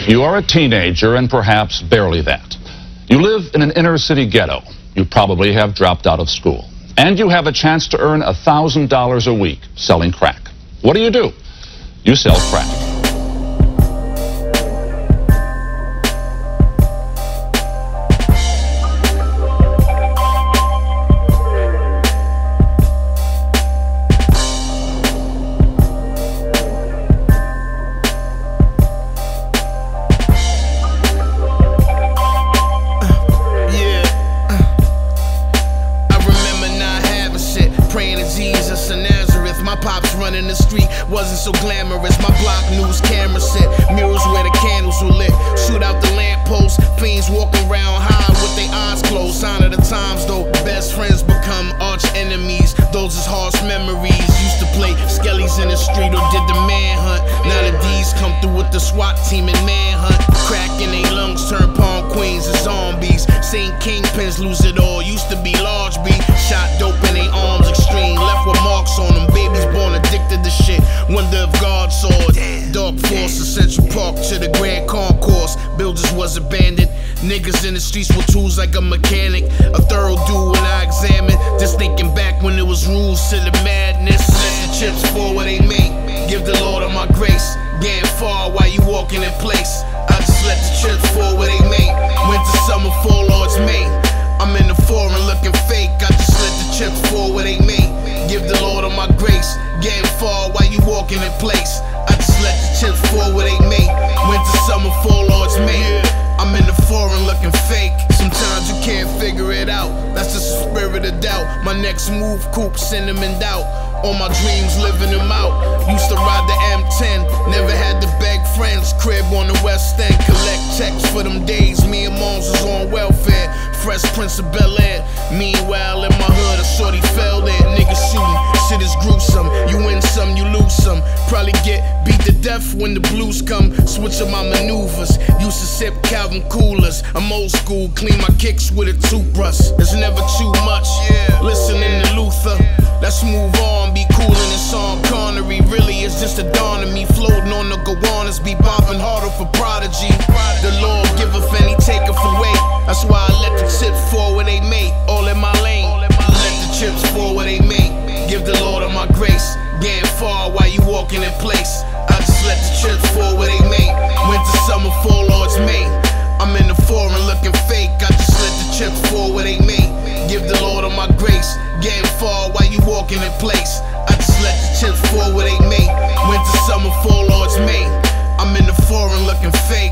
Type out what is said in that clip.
You are a teenager and perhaps barely that. You live in an inner city ghetto. You probably have dropped out of school. And you have a chance to earn $1,000 a week selling crack. What do? You sell crack. Jesus of Nazareth, my pops running the street wasn't so glamorous. My block news camera set mirrors where the candles were lit. Shoot out the lampposts, fiends walking around high with their eyes closed. Sign of the times though, best friends become arch enemies. Those is harsh memories. Used to play skellies in the street or did the manhunt. Now the D's come through with the SWAT team and manhunt. Crack in they lungs, turn palm queens and zombies. Seen kingpins lose it all. Used to be large B, shot dope in they arms extreme. Left with marks on them, babies born addicted to shit. Wonder if God saw it. Dark force, Central Park to the Grand Concourse. Builders was abandoned. Niggas in the streets with tools like a mechanic. A thorough dude when I examine. Just thinking back when it was rules to the madness. Let the chips fall where they make. Give the Lord of my grace. Getting far while you walking in place. I just let the chips fall where they make. Winter, summer, fall, or it's May. I'm in the foreign looking fake. I just let the chips fall where they may. Give the Lord of my grace. Getting far while you walking in place. I just let the chips fall where they may. Winter, summer, fall, or it's May. I'm in the foreign looking fake. Sometimes you can't figure it out. That's just the spirit of doubt. My next move, coupe, send them in doubt. All my dreams, living them out. Used to ride the M10. Never had to beg friends. Crib on the West End. Collect checks for them days. Me and moms was on welfare. Fresh Prince of Bel-Air. Meanwhile, in my hood, a shorty fell there. Niggas shooting. Shit is gruesome. You win some, you lose some. Probably get beat to death when the blues come. Switch up my maneuvers. Used to sip Calvin Coolers. I'm old school. Clean my kicks with a toothbrush. There's never too much. Listening to Luther. Let's move on, be coolin' in Sean Connery. Really, it's just a dawn of me floating on the Gowanus. Be bumping harder for Prodigy. The Lord giveth and he taketh away. That's why I let the chips fall where they may. All in my lane. Let the chips fall where they may. Give the Lord of my grace. Getting far while you walking in place. I just let the chips fall where they may. Winter, summer, fall, or it's May. I'm in the foreign looking fake. I just let the chips fall where they may. Give the Lord of my grace. Getting far while you walking in place. I just let the chips fall where they may. Winter, summer, fall, or it's May. I'm in the foreign looking fake.